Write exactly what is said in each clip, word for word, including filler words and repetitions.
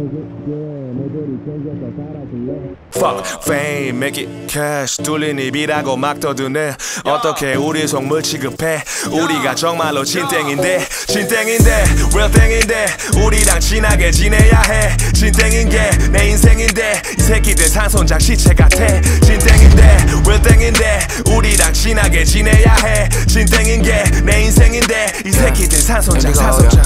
Fuck fame, make it cash. 뚫린 입이라고 막 떠드네. 어떻게 우리 속물 취급해? 우리가 정말로 진땡인데, 진땡인데, real 땡인데, 우리랑 친하게 지내야 해. 진땡인 게 내 인생인데, 이 새끼들 산손장 시체 같아. 진땡인데, real 땡인데, 우리랑 친하게 지내야 해. 진땡인 게 내 인생인데, 이 새끼들 산손장 산손장.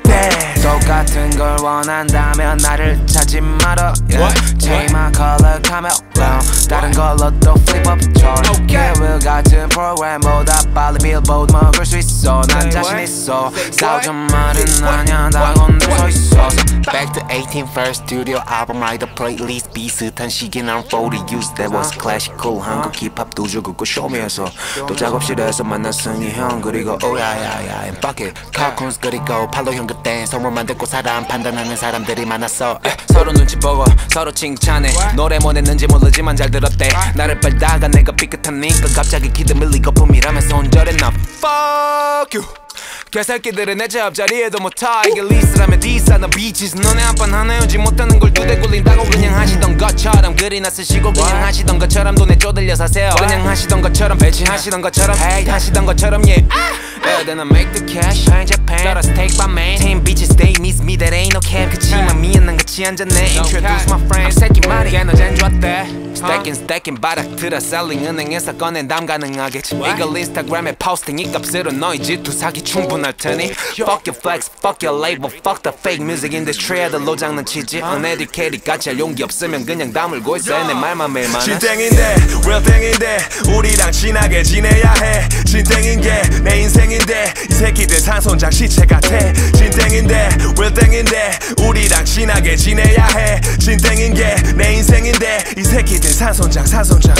똑같은 걸 원한다면 나를 찾지 말아. yeah. Change my color camera. 다른 걸로 또 flip up chart. 계획 같은 프로그램보다 빨리 빌보드 먹을 수 있어. 난 자신 있어. 싸우지 말은 아냐 다 건들 서 있어. Back to eighteen first studio album write a playlist 비슷한 시기 난 forty use that was classical. 한국 힙합 도주 긋고 쇼미에서 또 작업실에서 만난 승희 형 그리고 오야야야 and fuck it 칼콘스 그리고 팔로 형 그때 소문만 듣고 사람 판단하는 사람들이 많았어. 에, 서로 눈치 보고 서로 칭찬해. 노래 뭐 냈는지 모르지만 잘 들었대. 나를 빨다가 내가 삐끗하니까 갑자기 기대 밀리고 붐이라면서 손절해. 나 fuck you 개새끼들은 내 제압자리에도 못타. 이게 리스라면 디스하는 비치스. 너네 한판 하나 오지 못하는 걸 두 대 굴린다고 그냥 하시던 것처럼 글이나 쓰시고 그냥 하시던 것처럼 돈에 쪼들려 사세요. 그냥 하시던 것처럼 배치하시던 것처럼 hate 하시던 것처럼 yeah. Yeah, then I make the cash. I in Japan got a steak by man. Ten bitches they miss me that ain't no cap. 그치만 미안한 같이 앉았네. Introduce my friends. 새끼 말이 걔 너젠 좋았대. Stacking stacking 바닥 들어 selling 은행에서 꺼낸 담 가능하겠지. 이걸 인스타그램에 포스팅 이 값으로 너희 질투 사기 충분할 테니. Fuck your flex, fuck your label, fuck the fake music industry. 애들 로장난 치지 uneducated 같이 할 용기 없으면 그냥 다물고 있어. 내 말만 매일 많아. 진땡인데 real 땡인데 우리랑 친하게 지내야 해. 진땡인 게 내 인생인데 이 새끼들 산손장 시체 같아. 진땡인데 real 땡인데 우리랑 친하게 지내야 해. 진땡인 게 내 인생인데 이 새끼들 산손장 산손장.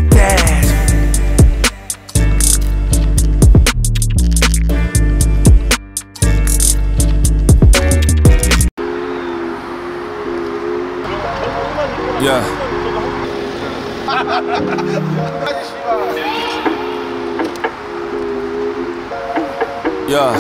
Yeah. Yeah.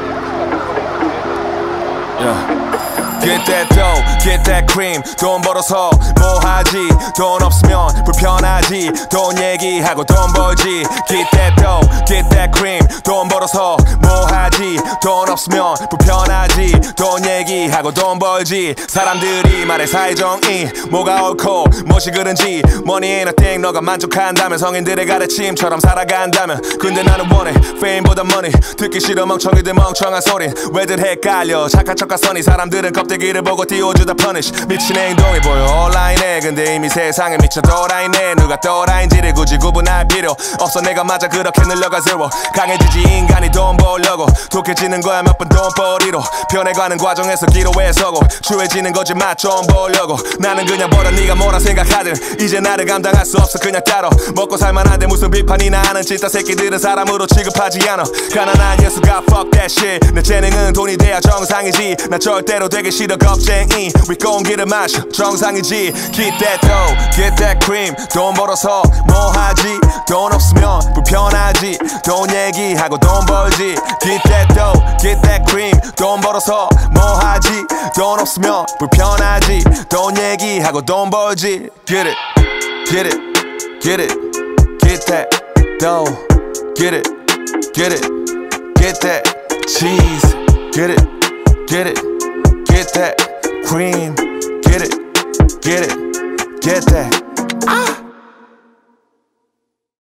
Yeah. Get that dough, get that cream. 돈 벌어서 뭐 하지? 돈 없으면 불편하지. 돈 얘기하고 돈 벌지. Get that dough, get that cream. 돈 벌어서 뭐 하지? 돈 없으면 불편하지. 돈 얘기하고 돈 벌지. 사람들이 말해 사회정의 뭐가 옳고 무엇이 그른지. Money ain't a thing. 너가 만족한다면 성인들의 가르침처럼 살아간다면. 근데 나는 원해 fame보다 money. 듣기 싫어 멍청이들 멍청한 소린 왜들 헷갈려. 착한 척과 선이 사람들은 껍데기를 보고 띄워주다 punish. 미친 행동이 보여 온라인에 근데 이미 세상에 미쳐 돌아있네. 누가 또라이인지를 굳이 구분할 필요 없어. 내가 맞아 그렇게 늘려가스러워. 강해지지 인간이 돈 벌려고. 독해지는 거야 몇 번 돈벌이로. 변해가는 과정에서 기로에 서고 추해지는 거지 맛 좀 보려고. 나는 그냥 벌어 네가 뭐라 생각하든 이제 나를 감당할 수 없어. 그냥 따로 먹고 살만한데 무슨 비판이나 하는 진짜 새끼들은 사람으로 취급하지 않아. 가난한 예수가 fuck that shit. 내 재능은 돈이 돼야 정상이지. 나 절대로 되기 싫어 겁쟁이. 윗공기를 마셔 정상이지. Get that dough, get that cream. 돈 벌어서 뭐 하지? 돈 없으면 불편하지. 돈 얘기하고 돈 벌지. Get that dough, get that cream. 돈 벌어서 뭐 하지? 돈 없으면 불편하지. 돈 얘기하고 돈 벌지. Get it, get it, get it. Get that dough, get it, get it. Get that cheese, get it, get it. Get that cream, get it, get it, get that.